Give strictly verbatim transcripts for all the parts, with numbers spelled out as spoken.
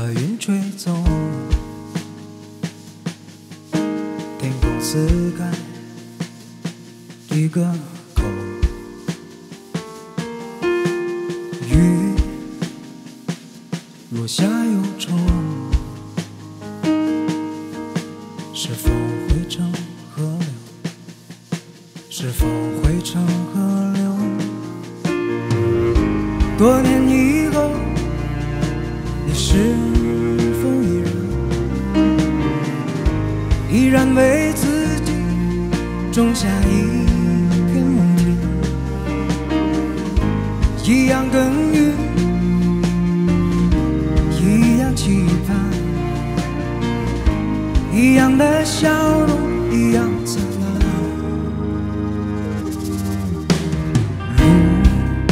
云吹走，天空撕开一个口，雨落下忧愁，是否会成河流？是否会成河流？多年以后，你是否依然依然为自己种下一片梦田，一样耕耘，一样期盼，一样的笑容，一样灿烂。路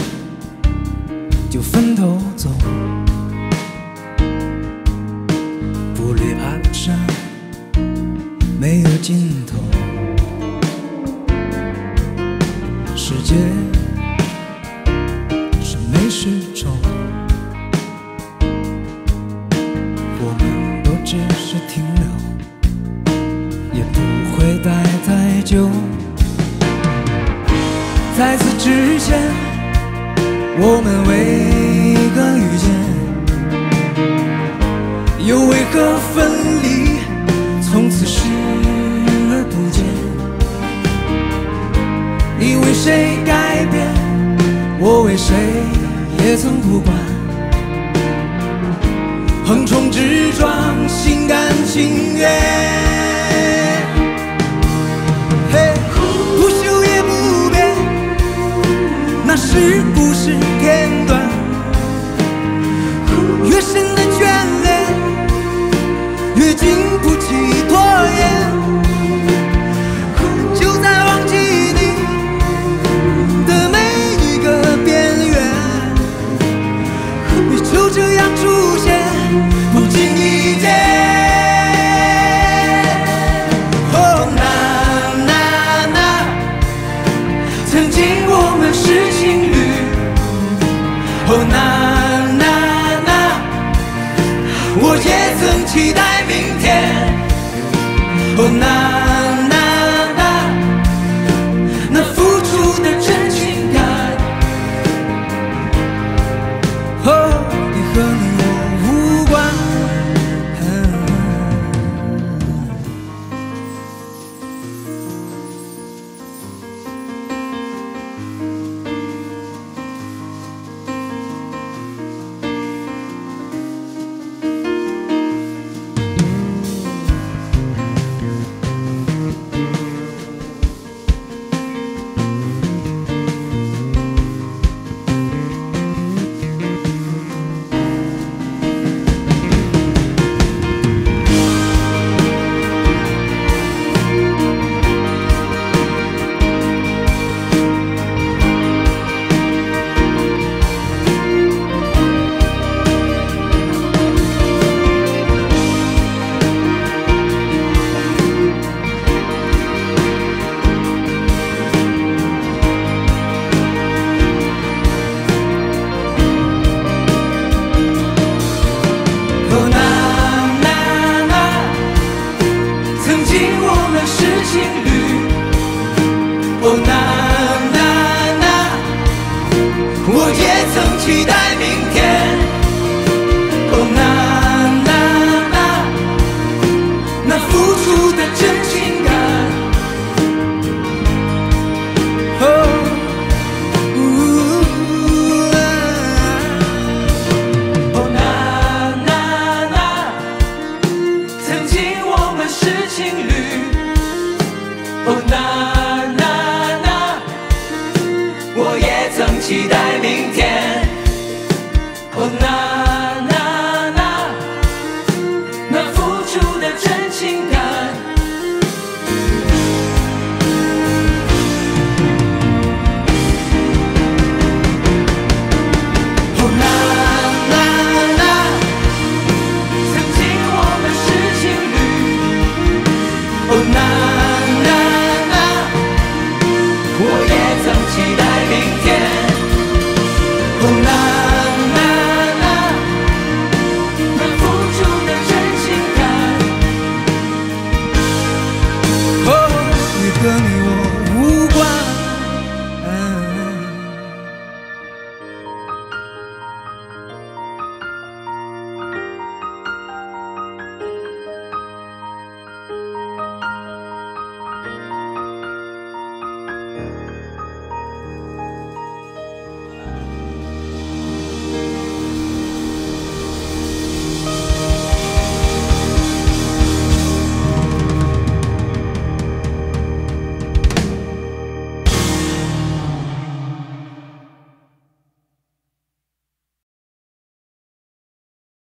就分头走，步履蹒跚，没有尽头。世界是美是丑，我们都只是停留，也不会待太久。在此之前，我们为何遇见？又为何分离？从此视而不见。你为谁改变？我为谁也曾不管。横冲直撞，心甘情愿。嘿，不朽也不变，那是故事片段。越深的眷恋，越经不起拖延。就在忘记你的每一个边缘，你就这样出现，不经意间。哦，那那那，曾经我们是情侣。哦，那那那，我也曾期待明天。哦，那